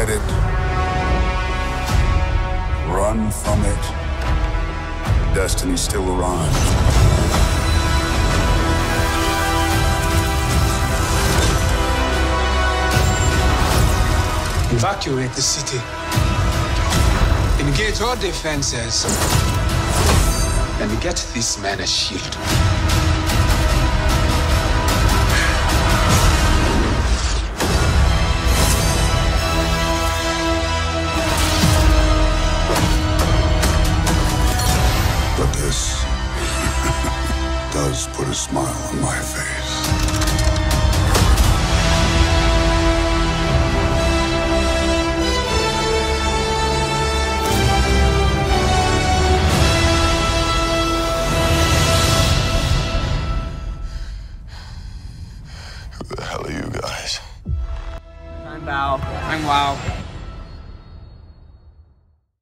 fight it, run from it, destiny still arrives. Evacuate the city. Engage all defenses. And get this man a shield. But this does put a smile on my face. Who the hell are you guys? I'm Bow. I'm Wow.